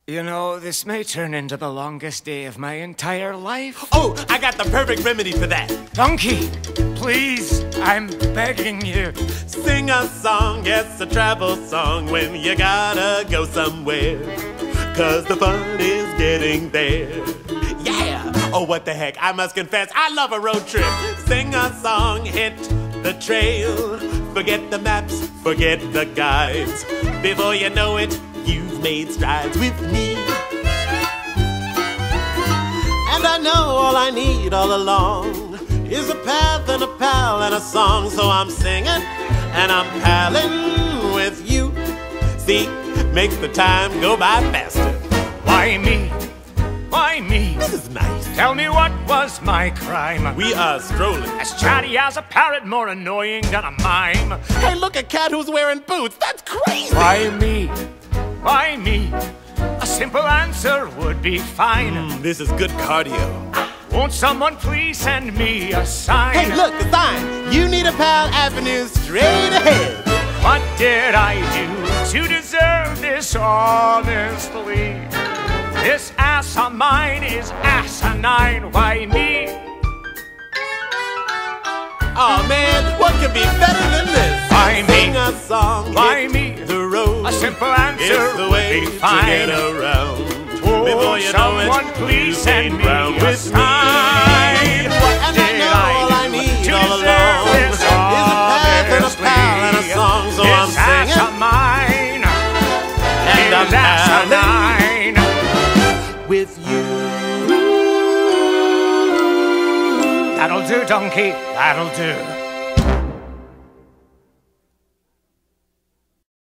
You know, this may turn into the longest day of my entire life. Oh, I got the perfect remedy for that. Donkey, please, I'm begging you. Sing a song, yes, a travel song when you gotta go somewhere. 'Cause the fun is getting there. Yeah! Oh, what the heck, I must confess, I love a road trip. Sing a song, hit the trail. Forget the maps, forget the guides. Before you know it, you've made strides with me. And I know all I need all along is a path and a pal and a song. So I'm singing and I'm palling with you. See, makes the time go by faster. Why me? Why me? This is nice. Tell me, what was my crime? We are strolling. As chatty as a parrot, more annoying than a mime. Hey, look, a cat who's wearing boots. That's crazy. Why me? Why me? A simple answer would be fine. This is good cardio. Won't someone please send me a sign? Hey, look, a sign. You need a pal avenue straight ahead. What did I do to deserve this honestly? This ass of mine is asinine. Why me? Oh man, what could be better than this? Why me? Sing a song. Why me? The road. A simple answer is the way would be to fine. get around. Oh, Before you know it, someone please send me round a with sign. me. What And did I know all I need to all deserve along this is a path and a pal and a song. So I'm this ass singing of mine and I'm is asinine. with you. That'll do, donkey, that'll do.